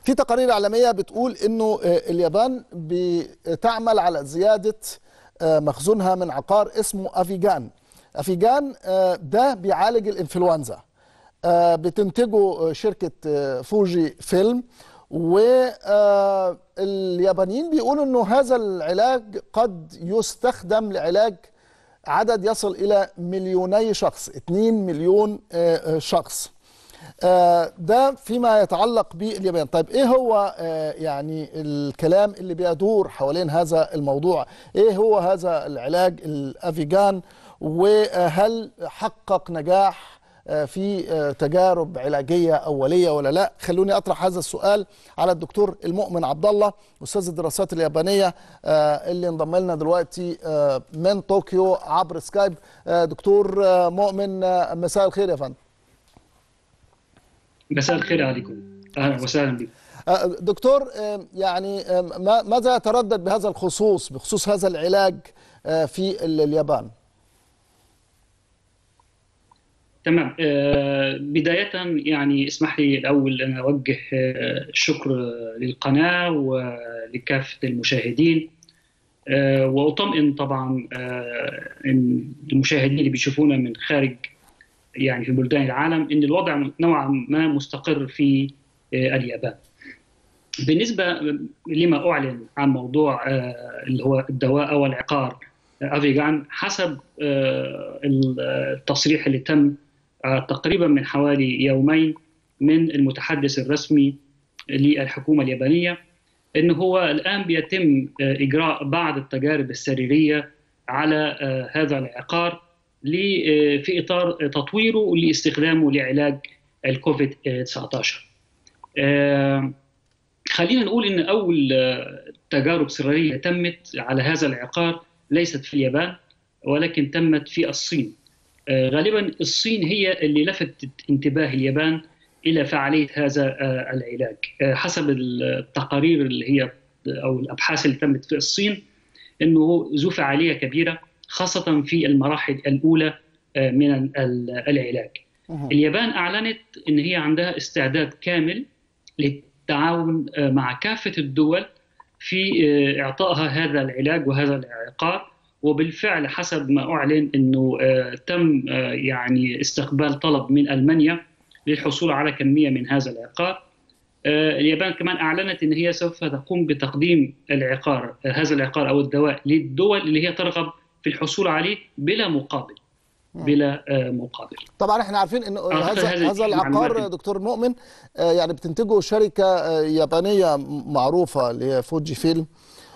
في تقارير إعلامية بتقول إنه اليابان بتعمل على زيادة مخزونها من عقار اسمه أفيجان. أفيجان ده بيعالج الإنفلونزا، بتنتجه شركة فوجي فيلم، واليابانيين بيقولوا إنه هذا العلاج قد يستخدم لعلاج عدد يصل إلى 2 شخص، 2 مليون شخص. ده فيما يتعلق باليابان. طيب ايه هو يعني الكلام اللي بيدور حوالين هذا الموضوع؟ ايه هو هذا العلاج الافيجان، وهل حقق نجاح في تجارب علاجية أولية ولا لا؟ خلوني أطرح هذا السؤال على الدكتور المؤمن عبد الله، أستاذ الدراسات اليابانية، اللي انضم لنا دلوقتي من طوكيو عبر سكايب. دكتور مؤمن، مساء الخير يا فندم. مساء الخير عليكم، اهلا وسهلا بكم. دكتور، يعني ماذا يتردد بهذا الخصوص، بخصوص هذا العلاج في اليابان؟ تمام. بداية يعني اسمح لي الأول أن أوجه الشكر للقناة ولكافة المشاهدين، وأطمئن طبعا المشاهدين اللي بيشوفونا من خارج يعني في بلدان العالم إن الوضع نوعا ما مستقر في اليابان. بالنسبة لما أعلن عن موضوع اللي هو الدواء أو العقار أفيجان، حسب التصريح اللي تم تقريبا من حوالي يومين من المتحدث الرسمي للحكومة اليابانية، إنه هو الآن بيتم إجراء بعض التجارب السريرية على هذا العقار في إطار تطويره لاستخدامه لعلاج الكوفيد 19. خلينا نقول إن أول تجارب سريرية تمت على هذا العقار ليست في اليابان، ولكن تمت في الصين. غالبا الصين هي اللي لفتت انتباه اليابان إلى فعالية هذا العلاج. حسب التقارير اللي هي أو الأبحاث اللي تمت في الصين، إنه ذو فعالية كبيرة خاصة في المراحل الأولى من العلاج. اليابان أعلنت إن هي عندها استعداد كامل للتعاون مع كافة الدول في إعطائها هذا العلاج وهذا العقار، وبالفعل حسب ما أعلن أنه تم يعني استقبال طلب من ألمانيا للحصول على كمية من هذا العقار. اليابان كمان أعلنت أن هي سوف تقوم بتقديم هذا العقار أو الدواء للدول اللي هي ترغب في الحصول عليه بلا مقابل. طبعا احنا عارفين ان هذا العقار دكتور مؤمن يعني بتنتجه شركة يابانية معروفة اللي هي فوجي فيلم،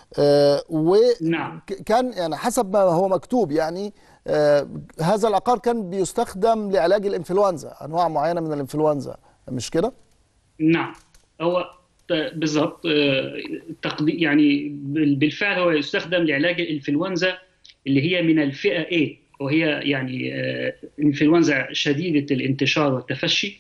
وكان يعني حسب ما هو مكتوب يعني هذا العقار كان بيستخدم لعلاج الانفلونزا، انواع معينه من الانفلونزا، مش كده؟ نعم، هو بالضبط يعني بالفعل هو يستخدم لعلاج الانفلونزا اللي هي من الفئه A، وهي يعني انفلونزا شديدة الانتشار والتفشي،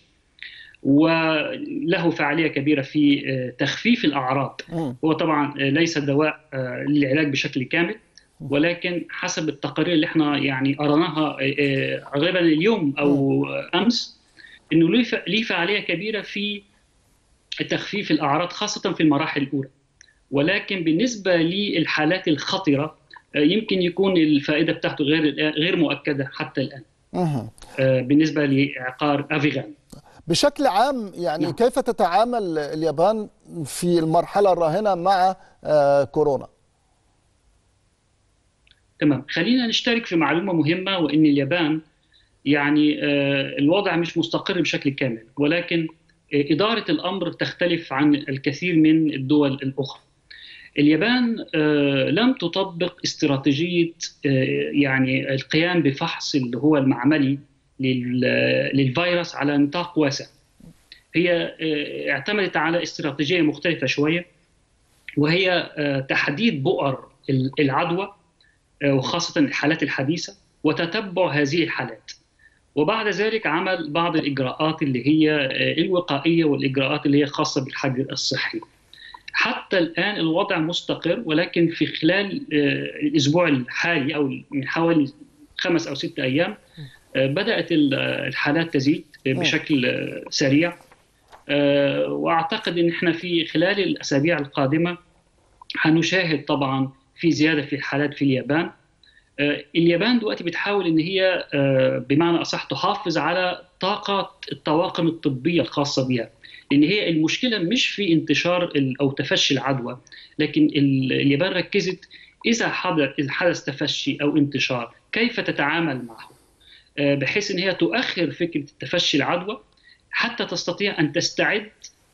وله فعالية كبيرة في تخفيف الأعراض. هو طبعا ليس دواء للعلاج بشكل كامل، ولكن حسب التقارير اللي احنا يعني قرأناها غالبا اليوم أو أمس، إنه له فعالية كبيرة في تخفيف الأعراض خاصة في المراحل الأولى. ولكن بالنسبة للحالات الخطرة يمكن يكون الفائدة بتاعته غير مؤكدة حتى الآن بالنسبة لعقار أفيجان. بشكل عام يعني كيف تتعامل اليابان في المرحلة الراهنة مع كورونا؟ تمام، خلينا نشترك في معلومة مهمة، وإن اليابان يعني الوضع مش مستقر بشكل كامل، ولكن إدارة الأمر تختلف عن الكثير من الدول الأخرى. اليابان لم تطبق استراتيجية يعني القيام بفحص اللي هو المعملي للفيروس على نطاق واسع. هي اعتمدت على استراتيجية مختلفة شوية، وهي تحديد بؤر العدوى وخاصة الحالات الحديثة وتتبع هذه الحالات، وبعد ذلك عمل بعض الإجراءات اللي هي الوقائية والإجراءات اللي هي خاصة بالحجر الصحي. حتى الآن الوضع مستقر، ولكن في خلال الأسبوع الحالي أو من حوالي 5 أو 6 أيام بدأت الحالات تزيد بشكل سريع، واعتقد ان احنا في خلال الاسابيع القادمه هنشاهد طبعا في زياده في الحالات في اليابان. اليابان دلوقتي بتحاول ان هي بمعنى اصح تحافظ على طاقه الطواقم الطبيه الخاصه بها، لان هي المشكله مش في انتشار او تفشي العدوى، لكن اليابان ركزت اذا حدث تفشي او انتشار كيف تتعامل معه، بحيث ان هي تؤخر فكره تفشي العدوى حتى تستطيع ان تستعد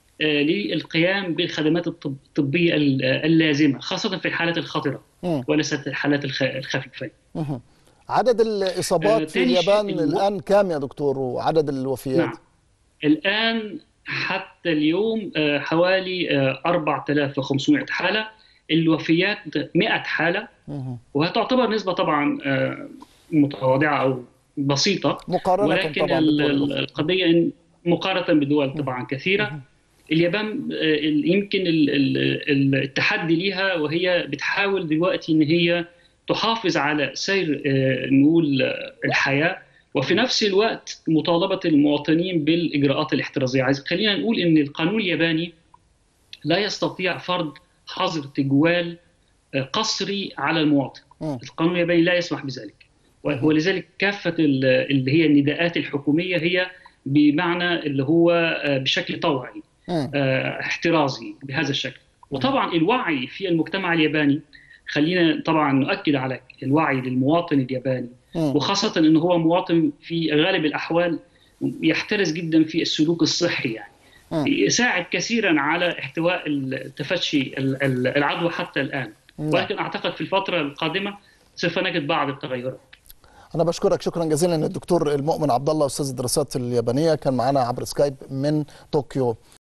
للقيام بالخدمات الطبيه اللازمه، خاصه في الحالات الخطره وليست الحالات الخفيفه. عدد الإصابات في اليابان شيء الآن كام يا دكتور، وعدد الوفيات؟ نعم، الآن حتى اليوم حوالي 4500 حالة، الوفيات 100 حالة، وهتعتبر نسبة طبعا متواضعة أو بسيطة، مقارنة ولكن طبعا بالدول الأخرى. القضية مقارنة بدول طبعا كثيرة. اليابان يمكن التحدي ليها، وهي بتحاول دلوقتي ان هي تحافظ على سير نقول الحياة، وفي نفس الوقت مطالبة المواطنين بالإجراءات الاحترازية. خلينا نقول ان القانون الياباني لا يستطيع فرض حظر تجوال قسري على المواطن، القانون الياباني لا يسمح بذلك، ولذلك كافة اللي هي النداءات الحكومية هي بمعنى اللي هو بشكل طوعي احترازي بهذا الشكل. وطبعا الوعي في المجتمع الياباني، خلينا طبعا نؤكد على الوعي للمواطن الياباني، وخاصة أنه هو مواطن في غالب الأحوال يحترز جدا في السلوك الصحي، يعني يساعد كثيرا على احتواء تفشي العدوى حتى الآن، ولكن أعتقد في الفترة القادمة سوف نجد بعض التغيرات. أنا بشكرك شكرا جزيلا الدكتور المؤمن عبد الله، أستاذ الدراسات اليابانية، كان معنا عبر سكايب من طوكيو.